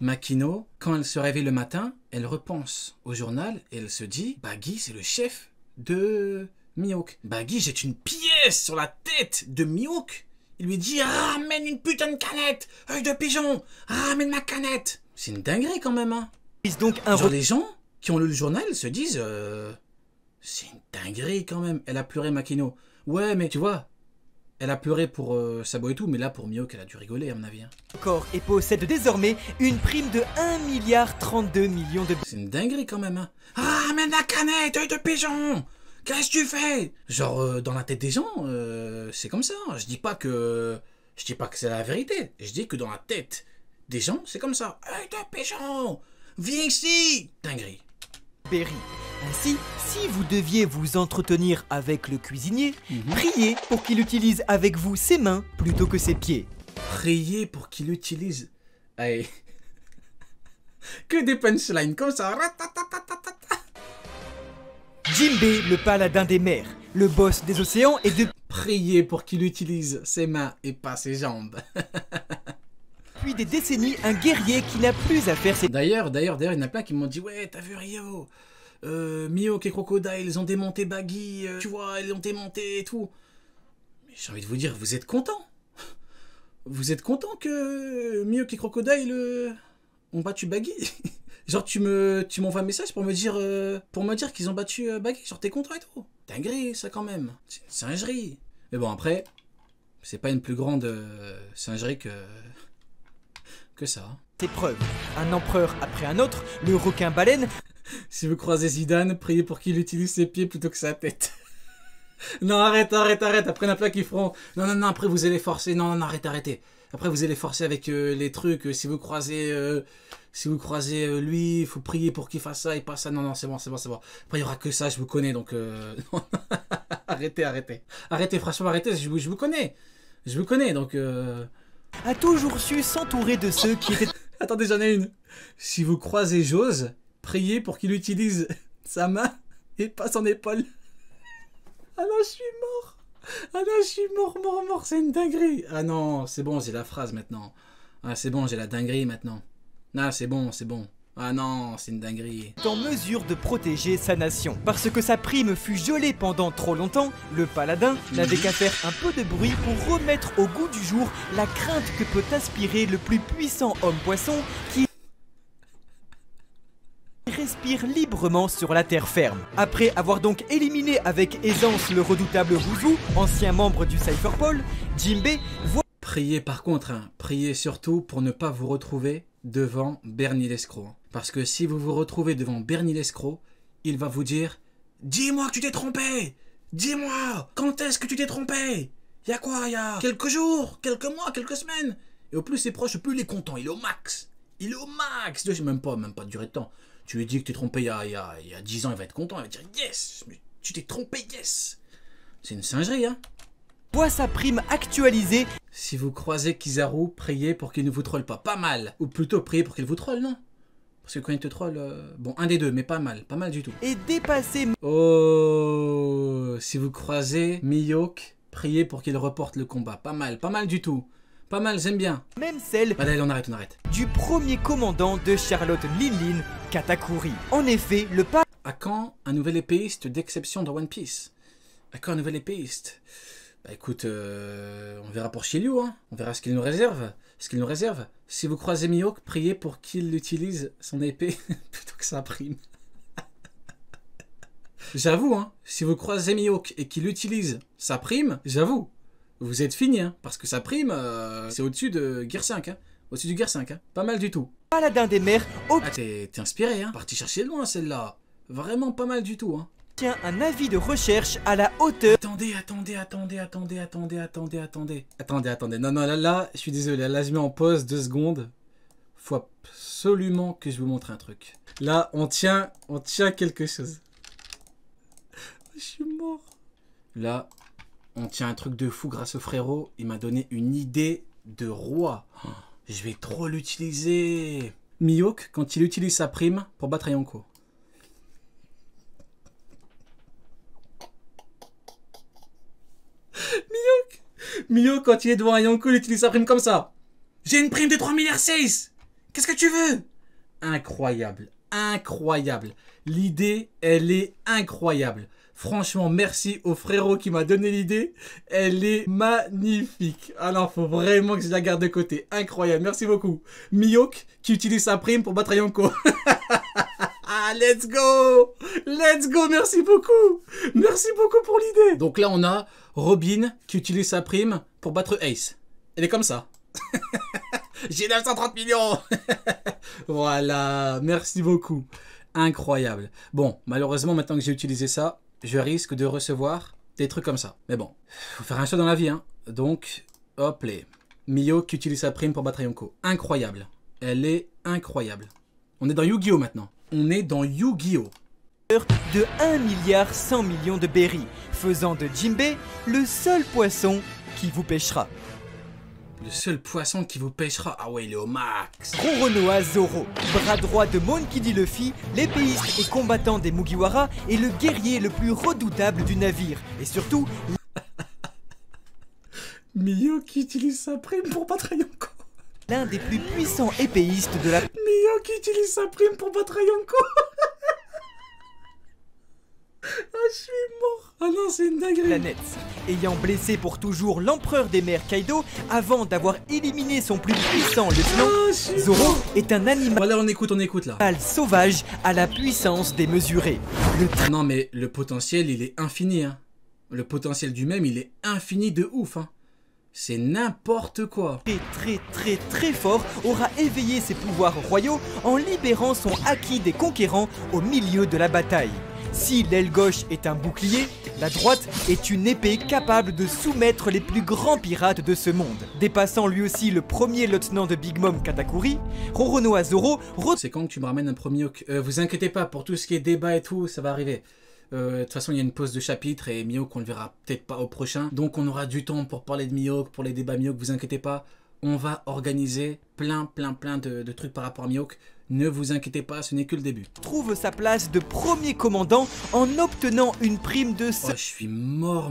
Makino, quand elle se réveille le matin, elle repense au journal et elle se dit « Baggy, c'est le chef de Mihawk. Baggy jette une pièce sur la tête de Mihawk. Il lui dit « Ramène une putain de canette, œil de pigeon, ramène ma canette !» C'est une dinguerie quand même, hein. Donc Genre les gens qui ont lu le journal se disent c'est une dinguerie quand même. Elle a pleuré Makino. Ouais, mais tu vois, elle a pleuré pour Sabo et tout, mais là pour Mihawk, elle a dû rigoler à mon avis. Hein. Corps et possède désormais une prime de 1,32 milliard de... C'est une dinguerie quand même, hein. Ramène la canette, œil de pigeon. Qu'est-ce que tu fais? Genre dans la tête des gens, c'est comme ça. Je dis pas que c'est la vérité. Je dis que dans la tête des gens, c'est comme ça. Œil de pigeon, viens ici. Dinguerie. Berry. Ainsi, si vous deviez vous entretenir avec le cuisinier, priez pour qu'il utilise avec vous ses mains plutôt que ses pieds. Priez pour qu'il utilise... Allez. Que des punchlines comme ça. Jinbei, le paladin des mers, le boss des océans et de... Priez pour qu'il utilise ses mains et pas ses jambes. Depuis des décennies, un guerrier qui n'a plus à faire ses... D'ailleurs, il y en a plein qui m'ont dit « Ouais, t'as vu Rio Mihawk et Crocodile, ils ont démonté Baggy, tu vois, ils l'ont démonté et tout. » Mais j'ai envie de vous dire, vous êtes contents? Vous êtes contents que Mihawk et Crocodile ont battu Baggy? Genre tu m'envoies un message pour me dire qu'ils ont battu Baggy, genre t'es content et tout. Dinguerie ça quand même, c'est une singerie. Mais bon après, c'est pas une plus grande singerie que ça. Ses preuves. Un empereur après un autre, le requin-baleine... Si vous croisez Zidane, priez pour qu'il utilise ses pieds plutôt que sa tête. Non, arrête. Après, il y en a plein qui feront... Non, après, vous allez forcer. Non, arrêtez. Après, vous allez forcer avec les trucs. Si vous croisez lui, il faut prier pour qu'il fasse ça et pas ça. Non, c'est bon. Après, il n'y aura que ça, je vous connais, donc... arrêtez. Arrêtez, franchement, arrêtez, je vous connais. Je vous connais, donc... a toujours su s'entourer de ceux qui étaient... Attendez, j'en ai une. Si vous croisez Jose, priez pour qu'il utilise sa main et pas son épaule. Ah non, je suis mort, c'est une dinguerie. Ah non, c'est bon, j'ai la phrase maintenant. Ah, c'est bon, j'ai la dinguerie maintenant. Ah, c'est bon. Ah non, c'est une dinguerie. En mesure de protéger sa nation. Parce que sa prime fut gelée pendant trop longtemps, le paladin n'avait qu'à faire un peu de bruit pour remettre au goût du jour la crainte que peut inspirer le plus puissant homme-poisson qui respire librement sur la terre ferme. Après avoir donc éliminé avec aisance le redoutable Wuzu, ancien membre du Cypherpol, Jinbei voit... Priez par contre, hein, priez surtout pour ne pas vous retrouver devant Bernie l'escroc. Parce que si vous vous retrouvez devant Bernie l'escroc, il va vous dire « Dis-moi que tu t'es trompé! Dis-moi! Quand est-ce que tu t'es trompé? Il y a quoi? Il y a quelques jours, quelques mois, quelques semaines ?» Et au plus c'est proche, au plus il est content, il est au max. Il est au max. Même pas de durée de temps. Tu lui dis que tu t'es trompé il y a 10 ans, il va être content, il va dire « Yes! Tu t'es trompé, yes !» C'est une singerie, hein. Voit sa prime actualisée. Si vous croisez Kizaru, priez pour qu'il ne vous troll pas. Pas mal. Ou plutôt, priez pour qu'il vous troll, non? Parce que quand il te troll... Bon, un des deux, mais pas mal. Pas mal du tout. Et dépassé... Oh, si vous croisez Mihawk, priez pour qu'il reporte le combat. Pas mal du tout. Pas mal, j'aime bien. Même celle... Allez, on arrête. Du premier commandant de Charlotte Linlin, Katakuri. En effet, le pas... À quand un nouvel épéiste d'exception dans One Piece? À quand un nouvel épéiste? Bah écoute, on verra pour Shiryu, hein. On verra ce qu'il nous réserve. Si vous croisez Mihawk, priez pour qu'il utilise son épée plutôt que sa prime. J'avoue, hein. Si vous croisez Mihawk et qu'il utilise sa prime, j'avoue, vous êtes fini, hein. Parce que sa prime, c'est au-dessus de Gear 5, hein. Au-dessus du Gear 5, hein. Pas mal du tout. Paladin des mers... Ah, t'es inspiré, hein. Parti chercher loin, celle-là. Vraiment pas mal du tout, hein. Tient un avis de recherche à la hauteur... Attendez. Non, là, je suis désolé. Là, je mets en pause 2 secondes. Faut absolument que je vous montre un truc. Là, on tient quelque chose. Je suis mort. Là, on tient un truc de fou grâce au frérot. Il m'a donné une idée de roi. Oh, je vais trop l'utiliser. Mihawk, quand il utilise sa prime pour battre Yonko. Mihawk, quand il est devant un Yonko, il utilise sa prime comme ça. J'ai une prime de 3,6 milliards. Qu'est-ce que tu veux? Incroyable, incroyable. L'idée, elle est incroyable. Franchement, merci au frérot qui m'a donné l'idée. Elle est magnifique. Alors, faut vraiment que je la garde de côté. Incroyable, merci beaucoup. Mihawk qui utilise sa prime pour battre Yonko. Ah, let's go! Let's go, merci beaucoup! Merci beaucoup pour l'idée! Donc là, on a Robin qui utilise sa prime pour battre Ace. Elle est comme ça. J'ai 930 millions! Voilà, merci beaucoup. Incroyable. Bon, malheureusement, maintenant que j'ai utilisé ça, je risque de recevoir des trucs comme ça. Mais bon, faut faire un choix dans la vie, hein. Donc, hop, les Mihawk qui utilise sa prime pour battre Yonko. Incroyable. Elle est incroyable. On est dans Yu-Gi-Oh maintenant. On est dans Yu-Gi-Oh! De 1 milliard 100 millions de berries, faisant de Jinbei le seul poisson qui vous pêchera. Le seul poisson qui vous pêchera. Ah ouais, il est au max. Roronoa Zoro, bras droit de Monkey D. Luffy, l'épéiste et combattant des Mugiwara et le guerrier le plus redoutable du navire. Et surtout... Mihawk qui utilise sa prime pour battre Yonko. L'un des plus puissants épéistes de la... Mihawk qui utilise sa prime pour battre Yonko. Ah, je suis mort. Ah non, c'est une dinguerie. Planète, ayant blessé pour toujours l'empereur des mers Kaido avant d'avoir éliminé son plus puissant lieutenant, Zoro est un animal voilà, on écoute là. Sauvage à la puissance démesurée. Non mais le potentiel, il est infini, hein. Le potentiel du même, il est infini de ouf, hein. C'est n'importe quoi. Très fort aura éveillé ses pouvoirs royaux en libérant son acquis des conquérants au milieu de la bataille. Si l'aile gauche est un bouclier, la droite est une épée capable de soumettre les plus grands pirates de ce monde. Dépassant lui aussi le premier lieutenant de Big Mom Katakuri, Roronoa Zoro... C'est quand que tu me ramènes un premier... vous inquiétez pas, pour tout ce qui est débat et tout, ça va arriver. De toute façon, il y a une pause de chapitre et Mihawk, on le verra peut-être pas au prochain. Donc on aura du temps pour parler de Mihawk, pour les débats Mihawk, vous inquiétez pas. On va organiser plein de trucs par rapport à Mihawk. Ne vous inquiétez pas, ce n'est que le début. Trouve sa place de premier commandant en obtenant une prime de... Oh, je suis mort.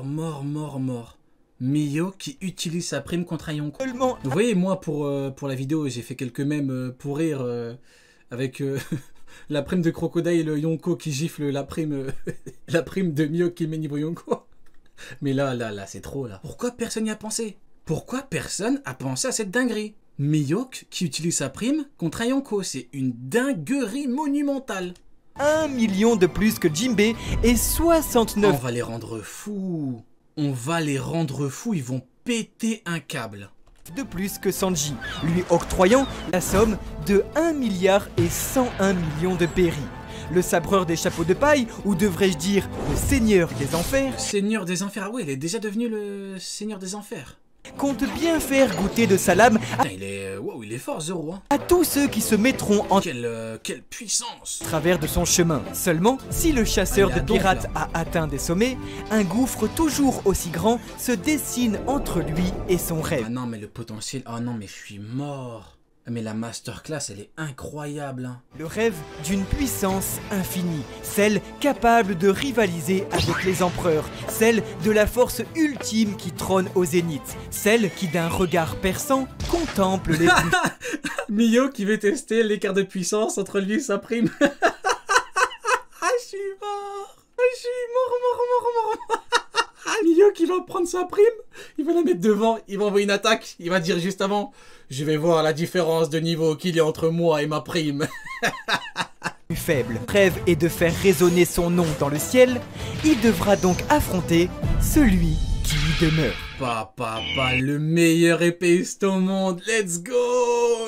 Mihawk qui utilise sa prime contre un Yonko. Seulement... Vous voyez, moi, pour la vidéo, j'ai fait quelques mèmes pour rire avec la prime de Crocodile et le Yonko qui gifle la prime, la prime de Mihawk qui met niveau Yonko. Mais là, c'est trop, là. Pourquoi personne n'y a pensé? Pourquoi personne a pensé à cette dinguerie? Mihawk qui utilise sa prime contre un Yonko, c'est une dinguerie monumentale. 1 million de plus que Jinbei et 69... On va les rendre fous. On va les rendre fous, ils vont péter un câble. De plus que Sanji, lui octroyant la somme de 1 milliard et 101 millions de berries. Le sabreur des chapeaux de paille, ou devrais-je dire le seigneur des enfers... Le seigneur des enfers, ah ouais, il est déjà devenu le seigneur des enfers. Compte bien faire goûter de sa lame à... il est fort Zoro, hein. À tous ceux qui se mettront en... Quelle puissance! Travers de son chemin. Seulement, si le chasseur de pirates a atteint des sommets, un gouffre toujours aussi grand se dessine entre lui et son rêve. Ah non mais le potentiel, ah non mais je suis mort. Mais la masterclass, elle est incroyable, hein. Le rêve d'une puissance infinie, celle capable de rivaliser avec les empereurs, celle de la force ultime qui trône au zénith, celle qui d'un regard perçant contemple les plus... Mihawk qui veut tester l'écart de puissance entre lui et sa prime. Ah, je suis mort. Je suis mort. Mihawk qui va prendre sa prime, il va la mettre devant, il va envoyer une attaque, il va dire juste avant, je vais voir la différence de niveau qu'il y a entre moi et ma prime. Plus faible. Rêve est de faire résonner son nom dans le ciel, il devra donc affronter celui qui y demeure. Papa, le meilleur épéiste au monde, let's go.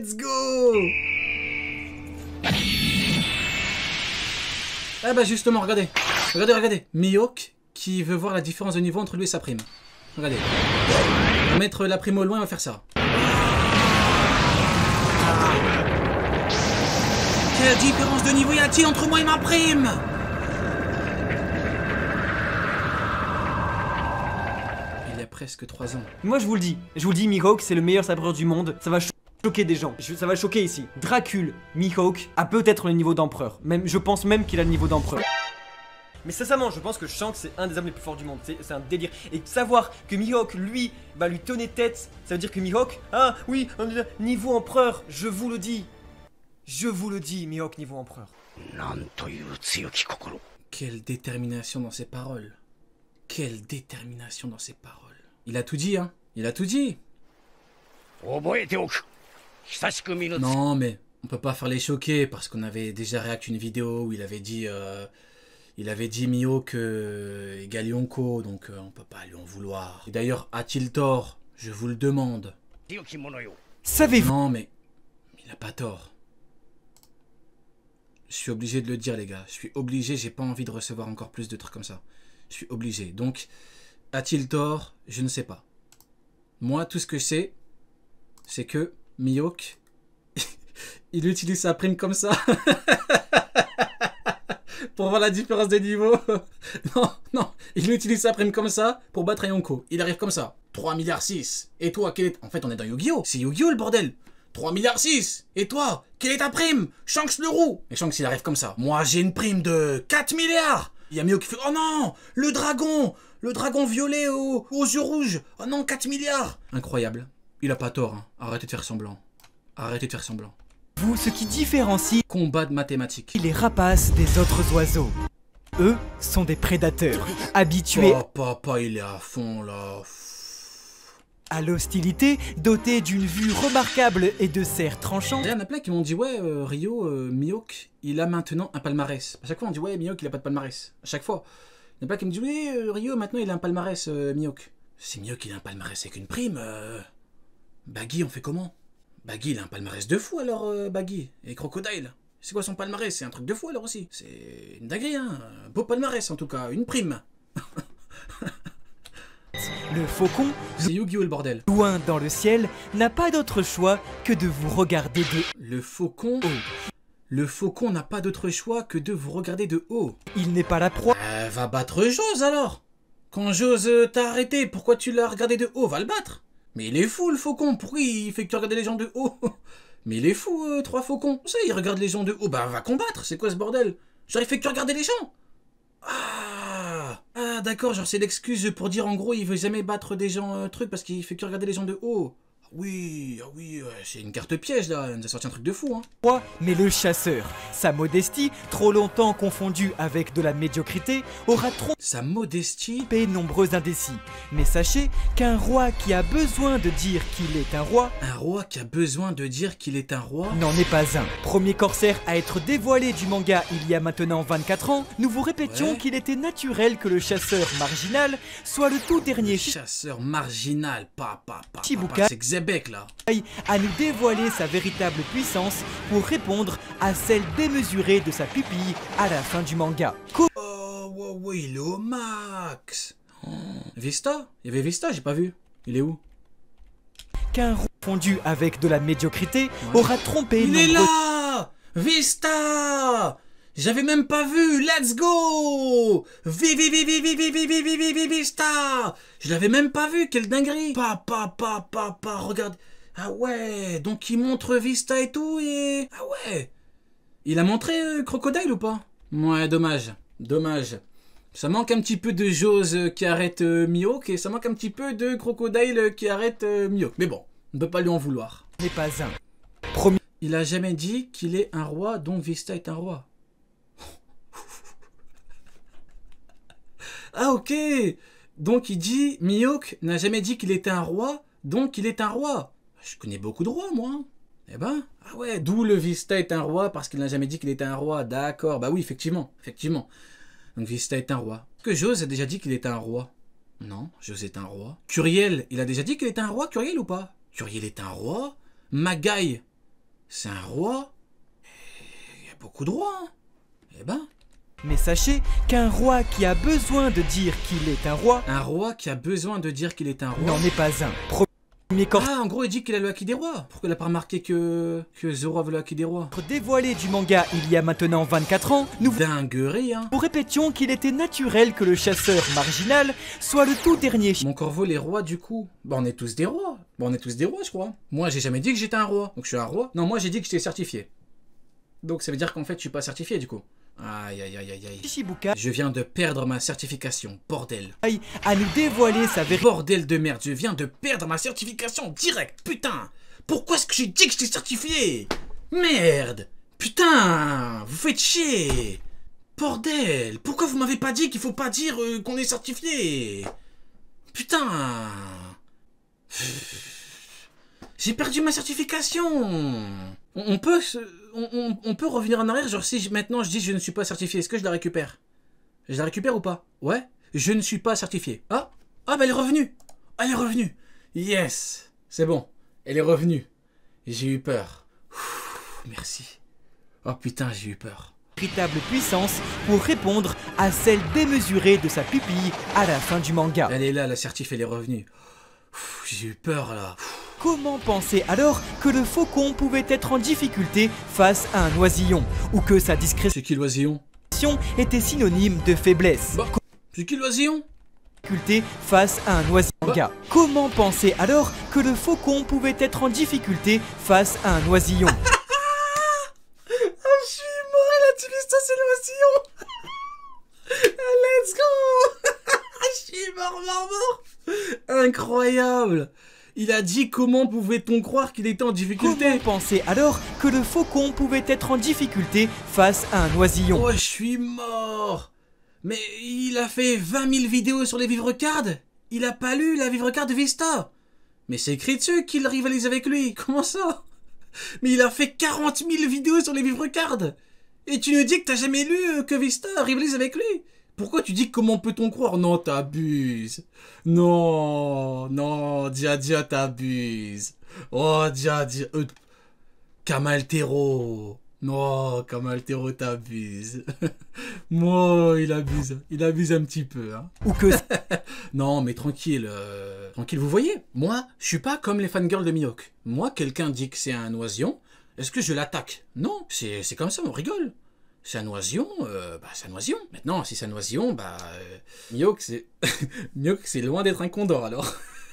Ah bah justement, regardez, Mihawk qui veut voir la différence de niveau entre lui et sa prime. Regardez. On va mettre la prime au loin, on va faire ça. Quelle différence de niveau y a-t-il entre moi et ma prime? Il y a presque 3 ans. Moi je vous le dis, Mihawk c'est le meilleur sabreur du monde, ça va choquer des gens, ça va choquer ici. Dracul, Mihawk a peut-être le niveau d'empereur, je pense même qu'il a le niveau d'empereur. Mais sincèrement, je pense que Shanks c'est un des hommes les plus forts du monde. C'est un délire. Et savoir que Mihawk, lui, va lui tenir tête, ça veut dire que Mihawk, ah oui, niveau empereur, je vous le dis. Je vous le dis, Mihawk niveau empereur. Quelle détermination dans ses paroles. Quelle détermination dans ses paroles. Il a tout dit, hein. Il a tout dit. Non, mais on peut pas faire les choquer parce qu'on avait déjà réacté une vidéo où il avait dit Mihawk égale Yonko, donc on peut pas lui en vouloir. Et d'ailleurs, a-t-il tort? Je vous le demande. Savez-vous? Non, mais il a pas tort. Je suis obligé de le dire, les gars. Je suis obligé, j'ai pas envie de recevoir encore plus de trucs comme ça. Je suis obligé. Donc, a-t-il tort? Je ne sais pas. Moi, tout ce que je sais, c'est que Mihawk, il utilise sa prime comme ça. Pour voir la différence des niveaux. Non, il utilise sa prime comme ça pour battre un Yonko. Il arrive comme ça. 3 milliards 6. Et toi, quel est... En fait, on est dans Yu-Gi-Oh! C'est Yu-Gi-Oh! Le bordel. 3 milliards 6. Et toi, quelle est ta prime? Shanks le roux. Et Shanks, il arrive comme ça. Moi, j'ai une prime de 4 milliards. Il y a Mihawk qui fait, oh non, le dragon violet aux yeux rouges. Oh non, 4 milliards. Incroyable. Il a pas tort, hein. Arrêtez de faire semblant. Arrêtez de faire semblant. Vous, ce qui différencie Combat de mathématiques. les rapaces des autres oiseaux. Eux sont des prédateurs, habitués Papa, il est à fond, là. à l'hostilité, dotés d'une vue remarquable et de serres tranchantes. Il y en a plein qui m'ont dit, ouais, Rio, Mihawk, il a maintenant un palmarès. À chaque fois, on dit, ouais, Mihawk, il a pas de palmarès. À chaque fois. Il y en a plein qui me disent, oui, Rio, maintenant, il a un palmarès, Mihawk. Si Mihawk, il a un palmarès avec une prime, Baggy, on fait comment? Baggy, il a un palmarès de fou, alors, Baggy. Et Crocodile. C'est quoi son palmarès? C'est un truc de fou, alors, aussi. C'est une dinguerie, hein. Un beau palmarès, en tout cas. Une prime. Le faucon, C'est Yu-Gi-Oh! Le bordel. loin dans le ciel, n'a pas d'autre choix que de vous regarder de Le faucon... Le faucon n'a pas d'autre choix que de vous regarder de haut. Il n'est pas la proie. Va battre Jose alors. Quand Jose t'a arrêté, pourquoi tu l'as regardé de haut? Va le battre. Mais il est fou le faucon, pourquoi il fait que tu regardes les gens de haut? Mais il est fou, 3 faucons. Ça, il regarde les gens de haut, bah va combattre, c'est quoi ce bordel? Genre il fait que tu regardes les gens. Ah d'accord, genre c'est l'excuse pour dire en gros il veut jamais battre des gens truc parce qu'il fait que regarder les gens de haut. Oui, c'est une carte piège là, il nous a sorti un truc de fou hein. Mais le chasseur, sa modestie, trop longtemps confondue avec de la médiocrité, aura Sa modestie. trompé nombreux indécis. Mais sachez qu'un roi qui a besoin de dire qu'il est un roi Un roi qui a besoin de dire qu'il est un roi. n'en est pas un. Premier corsaire à être dévoilé du manga il y a maintenant 24 ans, nous vous répétions Ouais. qu'il était naturel que le chasseur marginal soit le tout dernier Chasseur marginal, Shibuka. c'est Xebek là. à nous dévoiler sa véritable puissance pour répondre à celle démesurée de sa pupille à la fin du manga. Oh, ouais, il est au max. Oh. Vista? Il y avait Vista, j'ai pas vu. Il est où? Qu'un roi fondu avec de la médiocrité Ouais. aura trompé Il est nombreux là! Vista! J'avais même pas vu! Let's go! Vista! Je l'avais même pas vu, quelle dinguerie! Regarde. Ah ouais, donc il montre Vista et tout et... Ah ouais! Il a montré Crocodile ou pas? Ouais, dommage. Ça manque un petit peu de Jose qui arrête Mihawk et ça manque un petit peu de Crocodile qui arrête Mihawk. Mais bon, on ne peut pas lui en vouloir. n'est pas un. Premier Il a jamais dit qu'il est un roi, donc Vista est un roi. Ah ok. Donc il dit, Mihawk n'a jamais dit qu'il était un roi, donc il est un roi. Je connais beaucoup de rois, moi. Eh ben, ah ouais, d'où le Vista est un roi, parce qu'il n'a jamais dit qu'il était un roi. D'accord, bah oui, effectivement. Donc Vista est un roi. Est-ce que Jose a déjà dit qu'il était un roi? Non, Jose est un roi. Curiel, il a déjà dit qu'il était un roi, Curiel ou pas? Curiel est un roi. Magai, c'est un roi. Il y a beaucoup de rois, hein. Eh ben, Mais sachez qu'un roi qui a besoin de dire qu'il est un roi un roi qui a besoin de dire qu'il est un roi. n'en est pas un. Premier corsaire Ah, en gros, il dit qu'il a le haki des rois. Pourquoi il a pas remarqué que Zoro avait le haki des rois? dévoilé du manga il y a maintenant 24 ans, nous Dinguerie, hein. vous répétions qu'il était naturel que le chasseur marginal soit le tout dernier Mon corbeau, les rois, du coup. Bah, on est tous des rois. Je crois. Moi, j'ai jamais dit que j'étais un roi. Donc, je suis un roi. Non, moi, j'ai dit que j'étais certifié. Donc, ça veut dire qu'en fait, je suis pas certifié, du coup. Aïe, aïe, aïe, aïe, aïe. Shichibukai Je viens de perdre ma certification, bordel. à nous dévoiler sa vérité. Bordel de merde, je viens de perdre ma certification direct, putain. Pourquoi est-ce que j'ai dit que j'étais certifié? Merde. Putain, vous faites chier. Bordel, pourquoi vous m'avez pas dit qu'il faut pas dire qu'on est certifié? Putain. J'ai perdu ma certification. On peut revenir en arrière, genre si maintenant je dis je ne suis pas certifié, est-ce que je la récupère? Je la récupère ou pas? Ouais. Je ne suis pas certifié. Ah, bah elle est revenue. Ah, elle est revenue. Yes. C'est bon. Elle est revenue. J'ai eu peur. Merci. Oh putain, j'ai eu peur. Véritable puissance pour répondre à celle démesurée de sa pupille à la fin du manga. Elle est là, la certif, elle est revenue. J'ai eu peur là. Comment penser alors que le faucon pouvait être en difficulté face à un oisillon, ou que sa discrétion C'est qui l'oisillon? était synonyme de faiblesse? Bah, c'est qui l'oisillon? Difficulté face à un oisillon. Comment penser alors que le faucon pouvait être en difficulté face à un oisillon? Je suis mort, il a tué ça, c'est l'oisillon. Let's go. Je suis mort. Incroyable. Il a dit comment pouvait-on croire qu'il était en difficulté? Comment penser alors que le faucon pouvait être en difficulté face à un oisillon? Oh, je suis mort. Mais il a fait 20 000 vidéos sur les vivre-cards. Il a pas lu la vivre-card de Vista. Mais c'est écrit dessus qu'il rivalise avec lui. Comment ça? Mais il a fait 40 000 vidéos sur les vivre-cards. Et tu nous dis que t'as jamais lu que Vista rivalise avec lui? Pourquoi tu dis comment peut-on croire? Non, t'abuses. Non, Dia t'abuses. Oh, Dia. Kamaltero. Non, Kamaltero t'abuses. Moi, il abuse un petit peu. Hein. Ou que... Non, mais tranquille. Tranquille, vous voyez, moi, je suis pas comme les fangirls de Mihawk. Moi, quelqu'un dit que c'est un oisillon, est-ce que je l'attaque? Non, c'est comme ça, on rigole. C'est un oisillon, c'est un oisillon. Maintenant, si c'est un oisillon, Mihawk, c'est... Mihawk, c'est loin d'être un condor, alors.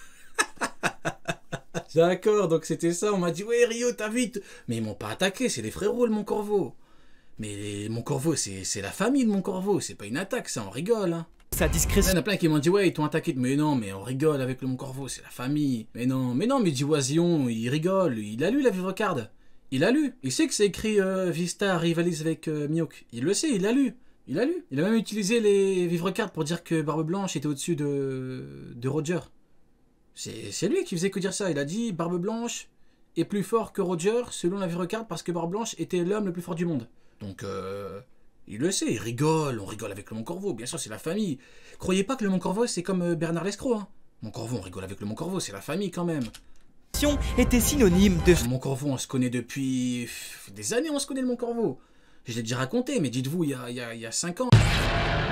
D'accord, donc c'était ça, on m'a dit, ouais, Rio, t'as vite. Mais ils m'ont pas attaqué, c'est les frérots, le Moncorvo. Mais Moncorvo, c'est la famille de Moncorvo, c'est pas une attaque, ça, on rigole, hein. Sa discrétion. Il y en a plein qui m'ont dit, ouais, ils t'ont attaqué. Mais non, mais on rigole avec le Moncorvo, c'est la famille. Mais non, mais dit oisillon, il rigole, il a lu la vivre-card. Il a lu, il sait que c'est écrit Vista rivalise avec Mihawk. Il le sait, il l'a lu. Il a même utilisé les vivre-cards pour dire que Barbe Blanche était au-dessus de Roger. C'est lui qui faisait que dire ça. Il a dit Barbe Blanche est plus fort que Roger selon la vivre-card parce que Barbe Blanche était l'homme le plus fort du monde. Donc, il le sait, il rigole, on rigole avec le Moncorvo. Bien sûr, c'est la famille. Croyez pas que le Moncorvo, c'est comme Bernard Lescroc. Hein. Moncorvo, on rigole avec le Moncorvo, c'est la famille quand même. Était synonyme de... Moncorvo, on se connaît depuis des années, on se connaît le Moncorvo. Je l'ai déjà raconté, mais dites-vous, il y a 5 ans.